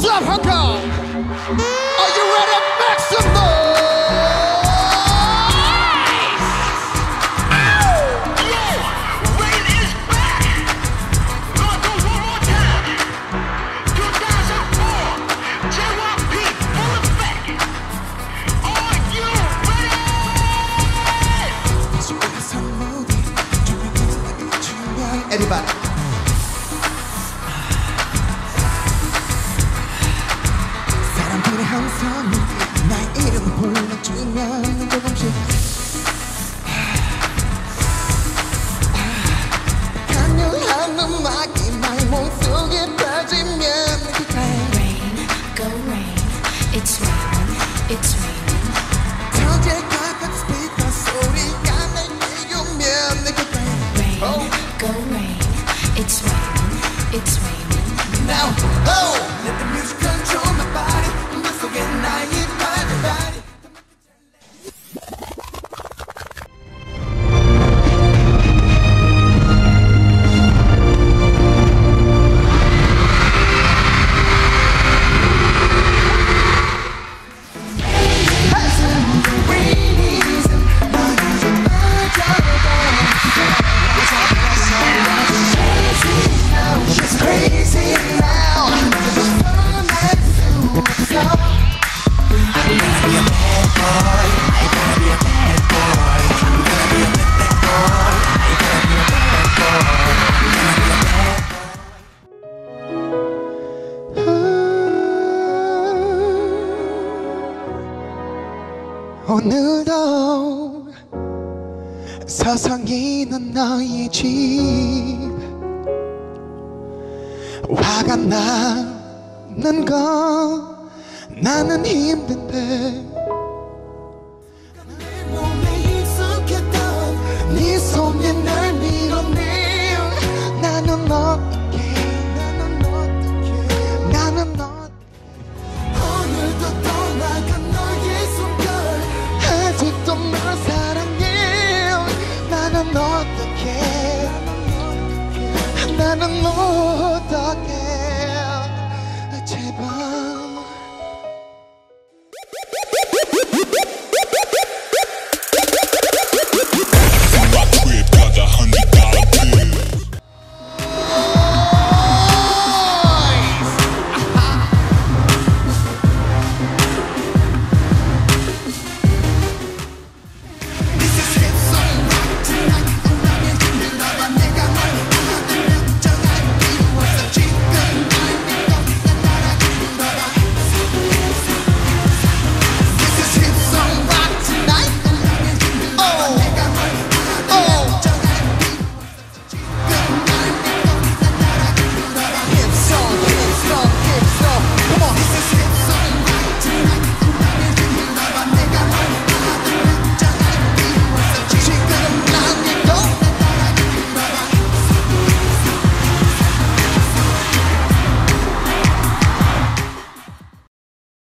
Stop Hong Kong. Are you ready? Make some noise. Everybody. 사람들이 항상 나의 이름을 불러주면 조금씩 강렬한 음악이 나의 몸속에 빠지면 Rain, go rain, it's raining, it's raining. 터질 가까운 스피커 소리가 날 깨우면 Rain, go rain, it's raining, it's raining. Now, oh, let the music control my body. 맘 속에 나의 body. 오늘도 서성이 난 너의 집 화가 나는 거 나는 힘든데 내 몸에 익숙했던 네 손에 날 밀어내 나는 어떡해 오늘도 떠나간 너의 손별 아직도 널 사랑해 나는 어떡해 나는 너